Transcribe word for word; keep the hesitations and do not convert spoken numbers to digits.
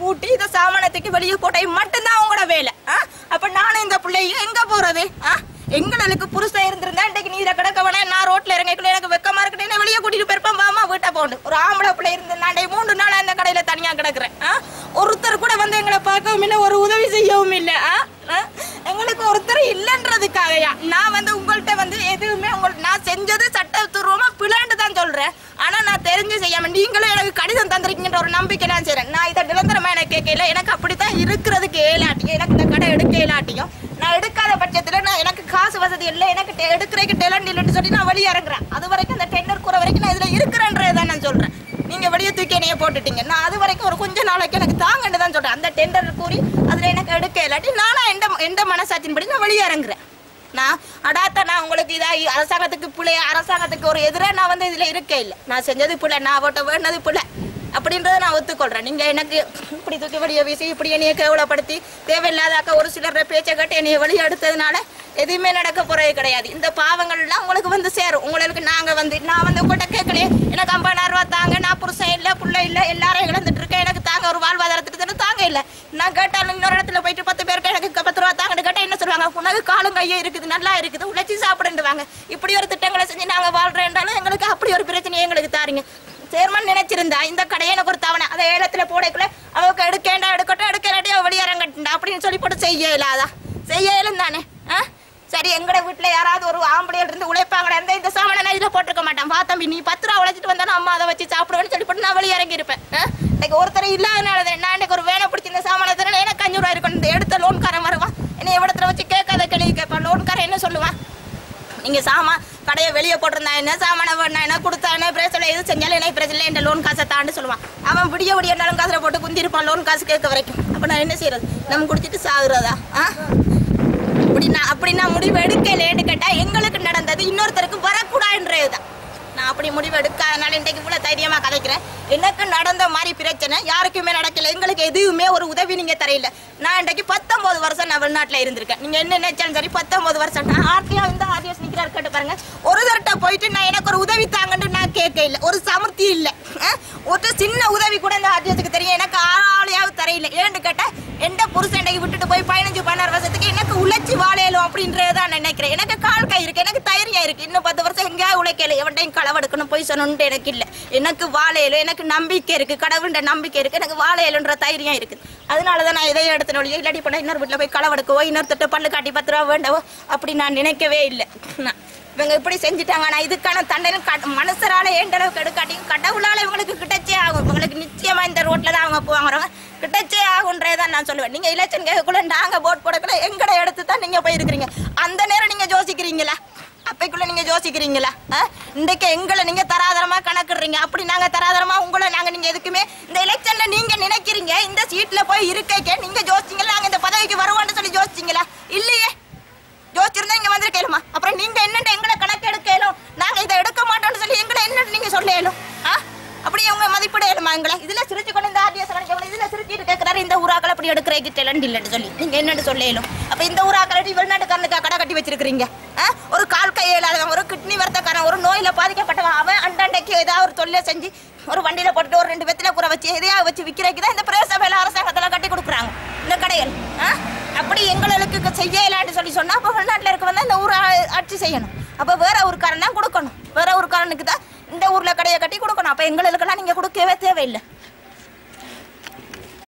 பூட்டி இந்த சாமானத்துக்கு வெளியே போட்டை மட்டும்தான் உங்களோட வேலை. அப்ப நானும் இந்த பிள்ளையும் எங்க போறது? எங்களுக்கு புருஷன் இருந்திருந்தா இன்றைக்கு நீரை கிடக்கவனே நான் ரோட்ல இறங்கக்குள்ள எனக்கு வெக்கமா இருக்கேன் வெளியே கூட்டிட்டு போயிருப்பேன். மாமா வீட்டை போண்டு ஒரு ஆம்பளை பிள்ளை இருந்திருந்தா மூன்று நாள் அந்த கடையில தனியா கிடக்குறேன். ஒருத்தர் கூட வந்து எங்களை பார்க்கவும் இல்லை, ஒரு உதவி செய்யவும் இல்லை. எங்களுக்கு ஒருத்தர் இல்லைன்றதுக்காகயா நான் வந்து உங்கள்கிட்ட வந்து எதுவுமே உங்களுக்கு நான் செஞ்சது சட்டத்துவமா பிள்ளைன்னு தான் சொல்றேன். ஆனா நான் தெரிஞ்சு செய்யாம நீங்களும் எனக்கு கடிதம் தந்திருக்கீங்கன்ற ஒரு நம்பிக்கை நான் செய்றேன். நான் இதை நிரந்தரமா எனக்கு கேட்கல, எனக்கு அப்படித்தான் இருக்கிறதுக்கு ஏலாட்டியும் எனக்கு இந்த கடை எடுக்க ஏலாட்டியும் நான் எடுக்காத பட்சத்துல நான் எனக்கு காசு வசதி இல்லை, எனக்கு எடுக்கிறதுக்கு டெலண்ட் இல்லைன்னு சொல்லி நான் வெளியே இறங்குறேன். அது வரைக்கும் இந்த டெண்டர் கூற வரைக்கும் நான் இதுல இருக்கிறேன்றதான் நான் சொல்றேன். நீங்க வெளியே தூக்கி என்னைய போட்டுட்டீங்க, நான் அது வரைக்கும் ஒரு கொஞ்ச நாளைக்கு எனக்கு தாங்கன்னு தான் சொல்றேன். அந்த டெண்டர் கூறி அதுல எனக்கு எடுக்க இல்லாட்டி நானா எந்த எந்த மனசாட்சியின்படி நான் வெளியே இறங்குறேன். நான் அடாத்த நான் உங்களுக்கு இதா அரசாங்கத்துக்கு பிள்ளை அரசாங்கத்துக்கு ஒரு எதிராக நான் வந்து இதுல இருக்க இல்லை. நான் செஞ்சது பிள்ளை, நான் ஓட்ட வேணது பிள்ளை அப்படின்றத நான் ஒத்துக்கொள்றேன். நீங்க எனக்கு இப்படி தூக்கி வெளியே வீசி இப்படி என்னைய கேவலப்படுத்தி தேவையில்லாதாக்க ஒரு சிலர் பேச்சை கட்டி என்னைய வெளியே எடுத்ததுனால எதுவுமே நடக்க போறது கிடையாது. இந்த பாவங்கள்லாம் உங்களுக்கு வந்து சேரும். உங்களுக்கு நாங்க வந்து நான் வந்து உங்கள்கிட்ட கேட்கலையே எனக்கு ஐம்பதாயிரம் ரூபா தாங்க, நான் புருஷன் இல்லை புள்ள இல்லை எல்லாரும் இழந்துட்டு இருக்கேன், எனக்கு தாங்க ஒரு வாழ்வாதாரத்துக்கு தாங்க இல்லை. நான் கேட்டாலும் இன்னொரு இடத்துல போயிட்டு பத்து பேருக்கு எனக்கு பத்து ரூபா தாங்கன்னு கேட்டால் என்ன சொல்லுவாங்க? உனக்கு காலும் கையே இருக்குது, நல்லா இருக்குது, உழைச்சி சாப்பிடுவாங்க. இப்படி ஒரு திட்டங்களை செஞ்சு நாங்க வாழ்றேன்றாலும் எங்களுக்கு அப்படி ஒரு பிரச்சனையை எங்களுக்கு தாரீங்க. சேர்மன் நினைச்சிருந்தா இந்த கடையை எனக்கு ஒரு தவணை அதை ஏலத்துல போடக்குள்ள அவருக்கு எடுக்கேண்டா எடுக்கட்டும் எடுக்கலாட்டி அவ வெளியேறங்கட்டா அப்படின்னு சொல்லி போட்டு செய்ய இயலாதா? செய்ய இயலும் தானே. சரி எங்கட வீட்டுல யாராவது ஒரு ஆம்பளையில இருந்து உழைப்பாங்களா இருந்தா இந்த சாமானை நான் இதுல போட்டிருக்க மாட்டேன். வா தம்பி நீ பத்து ரூபா உழைச்சிட்டு வந்தாலும் அம்மா அதை வச்சு சாப்பிடுவேன்னு சொல்லி போட்டு நான் வெளியே இறங்கி இருப்பேன். இன்னைக்கு ஒருத்தர் இல்லாதனால நான் இன்னைக்கு ஒரு வேலை பிடிச்சி இந்த சாமானை தானே எனக்கு அஞ்சு ரூபா இருக்கும். இந்த எடுத்த லோன்காரன் வருவான் என்னை எவ்வளத்துல வச்சு கேட்காத கேள்வி கேட்பான். லோன்காரன் என்ன சொல்லுவான்? நீங்க சாமான் கடையை வெளியே போட்டிருந்தா என்ன சாமான வேணா என்ன கொடுத்தா என்ன பிரச்சனை எது செஞ்சாலும் என்ன பிரச்சனை இந்த லோன் காசை தாண்டு சொல்லுவான். அவன் விடிய விடிய இருந்தாலும் காசுல போட்டு குந்திருப்பான் லோன் காசு கேட்க வரைக்கும். அப்ப நான் என்ன செய்யறது? நம்ம குடிச்சிட்டு சாகுறதா? அப்படின்னா அப்படி நான் முடிவு எடுக்கலேன்னு கேட்டா எங்களுக்கு நடந்தது இன்னொருத்தருக்கு வரக்கூடாதுன்றதுதான். நான் அப்படி முடிவு எடுக்காதனால இன்றைக்கு இவ்வளவு தைரியமா கதைக்கிறேன். எனக்கு நடந்த மாதிரி பிரச்சனை யாருக்குமே நடக்கல. எங்களுக்கு எதுவுமே ஒரு உதவி நீங்க தரையில. நான் இன்றைக்கு பத்தொன்பது வருஷம் நான் வெளிநாட்டுல இருந்திருக்கேன். நீங்க என்ன நினைச்சாலும் சரி பத்தொன்பது வருஷம் நான் ஆர்டியா வந்து ஆர்டிஎஸ் நிக்கிறாரு கேட்டு பாருங்க. ஒரு தரட்ட போயிட்டு நான் எனக்கு ஒரு உதவி தாங்கன்னு நான் கேட்க இல்லை, ஒரு சமர்த்தி இல்லை, ஒரு சின்ன உதவி கூட இந்த ஆர்டிஎஸ்க்கு தெரியும். எனக்கு ஆளையாவது தரையில ஏன்னு கேட்டா எந்த புருஷன் விட்டுட்டு போய் பதினஞ்சு பதினாறு வருஷத்துக்கு எனக்கு உழைச்சி வாழையலும் அப்படின்றதான் நினைக்கிறேன். எனக்கு கால் கை இருக்கு, எனக்கு தைரியம் இருக்கு. இன்னும் பத்து வருஷம் எங்கேயாவது உழைக்கல எவன்டையும் களவெடுக்கணும் போய் சொன்னு எனக்கு இல்லை. எனக்கு வாழையலும் எனக்கு நம்பிக்கை இருக்கு, கடவுள்ன்ற நம்பிக்கை இருக்கு, எனக்கு வாழையலுன்ற தைரியம் இருக்கு. அதனாலதான் நான் இதையும் எடுத்து நொழியோ இல்லாட்டி போனா இன்னொரு வீட்டில் போய் களவெடுக்கவோ இன்னொருத்தட்ட பல்லு காட்டி பத்து ரூபா வேண்டவோ அப்படி நான் நினைக்கவே இல்லை. இவங்க இப்படி செஞ்சுட்டாங்க. நான் இதுக்கான தண்டனை மனசரால ஏண்ட அளவுக்கு எடுக்காட்டியும் கடவுளால இவங்களுக்கு கிட்டச்சே ஆகும். இவங்களுக்கு நிச்சயமா இந்த ரோட்ல தான் அவங்க போவாங்க கிட்டச்சே ஆகுன்றதான் நான் சொல்லுவேன். நீங்க எலெக்ஷன் கேட்கக்குள்ள நாங்க போட் போடக்குள்ள எங்கட எடுத்து தான் நீங்க போயிருக்கிறீங்க. அந்த நேரம் நீங்க யோசிக்கிறீங்களா? அப்பைக்குள்ள நீங்க யோசிக்கிறீங்களா? இன்றைக்கு எங்களை நீங்க தராதரமா கணக்குறீங்க. அப்படி நாங்க தராதரமா உங்களை நாங்க நீங்க எதுக்குமே இந்த எலெக்ஷன்ல நீங்க நினைக்கிறீங்க இந்த சீட்ல போய் இருக்க நீங்க யோசிச்சீங்களா? நாங்க இந்த பதவிக்கு வருவோம்னு சொல்லி யோசிச்சீங்களா? இல்லையே. யோசிச்சிருந்தா இங்க வந்து கேளுமா. அப்புறம் நீங்க என்னென்ன எங்களை கணக்கு எடுக்கலும் நாங்க இதை எடுக்க மாட்டோம்னு சொல்லி எங்களை என்ன நீங்க சொல்லலும் அப்படியே உங்க மதிப்பிடையலுமா எங்களை இதுல சிரிச்சு கொண்டு இந்த ஆர்டிஎஸ் இதுல சிரிச்சிட்டு கேட்கிறாரு இந்த ஊராக்கள் அப்படி எடுக்கிறதுக்கு டெலண்ட் இல்லைன்னு சொல்லி நீங்க என்னன்னு சொல்லலும். அப்ப இந்த ஊராக்கள் வெளிநாட்டுக்காரனுக்கா கடை கட்டி வச்சிருக்கீங்க. ஒரு கால் கையிலாதவன் ஒரு கிட்னி வருத்தக்காரன் ஒரு நோயில பாதிக்கப்பட்டவன் அவன் அண்டாண்டைக்கு ஏதாவது ஒரு தொல்லை செஞ்சு ஒரு வண்டியில போட்டுட்டு ஒரு ரெண்டு வெத்தில கூற வச்சு எதையாவது வச்சு விற்கிறதுக்கு தான் இந்த பிரதேச அரசாங்கத்துல கட்டி கொடுக்குறாங்க இந்த கடைகள். அப்படி எங்களுக்கு செய்யலான்னு சொல்லி சொன்னா அப்ப வெளிநாட்டுல இருக்க வந்தா இந்த ஊரை ஆட்சி செய்யணும். அப்ப வேற ஊருக்காரன் தான் கொடுக்கணும். வேற ஊருக்காரனுக்கு தான் இந்த ஊர்ல கடையை கட்டி கொடுக்கணும். அப்ப எங்களுக்கெல்லாம் நீங்க கொடுக்கவே தேவையில்லை.